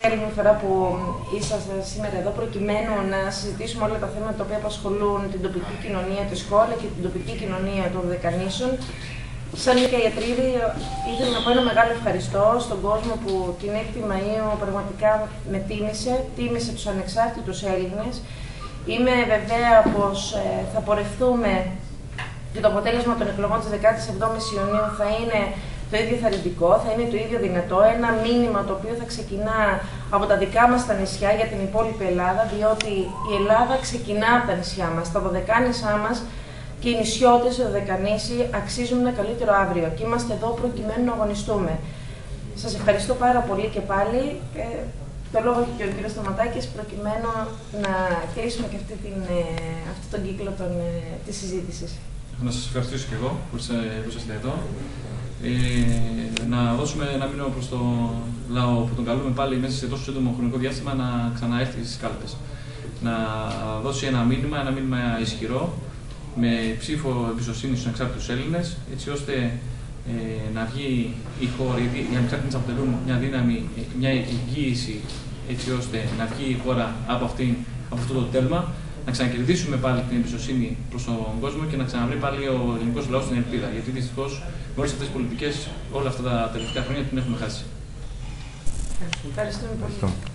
Άλλη φορά που είσαστε σήμερα εδώ προκειμένου να συζητήσουμε όλα τα θέματα τα οποία απασχολούν την τοπική κοινωνία της χώρας και την τοπική κοινωνία των Δωδεκανήσων. Σαν νοικιατρίδη, ήθελα να πω ένα μεγάλο ευχαριστώ στον κόσμο που την 6η Μαΐου πραγματικά με τίμησε τους ανεξάρτητους Έλληνες. Είμαι βεβαία πως θα πορευτούμε και το αποτέλεσμα των εκλογών της 17ης Ιουνίου θα είναι το ίδιο θαρρυντικό, θα είναι το ίδιο δυνατό, ένα μήνυμα το οποίο θα ξεκινά από τα δικά μας τα νησιά για την υπόλοιπη Ελλάδα, διότι η Ελλάδα ξεκινά από τα νησιά μας, τα Δωδεκάνησά μας και οι νησιώτες, οι Δωδεκανήσοι αξίζουν ένα καλύτερο αύριο και είμαστε εδώ προκειμένου να αγωνιστούμε. Σας ευχαριστώ πάρα πολύ και πάλι. Το λόγο έχει και ο κ. Σταματάκης προκειμένου να κλείσουμε και αυτή τον κύκλο της συζήτησης. Να σας ευχαριστήσω και εγώ που είσαστε εδώ. Να δώσουμε ένα μήνυμα προς το λαό που τον καλούμε πάλι μέσα σε τόσο σύντομο χρονικό διάστημα να ξαναέρθει στις κάλπες. Να δώσει ένα μήνυμα ισχυρό, με ψήφο εμπιστοσύνη στους ανεξάρτητους Έλληνες, έτσι ώστε να βγει η χώρα, γιατί οι ανεξάρτητοι αποτελούν μια δύναμη, μια εγγύηση, έτσι ώστε να βγει η χώρα από αυτό το τέλμα, να ξανακερδίσουμε πάλι την εμπιστοσύνη προς τον κόσμο και να ξαναβρει πάλι ο ελληνικός λαός την ελπίδα. Γιατί δυστυχώς με όλες αυτές τις πολιτικές όλα αυτά τα τελευταία χρόνια την έχουμε χάσει. Ευχαριστούμε πολύ.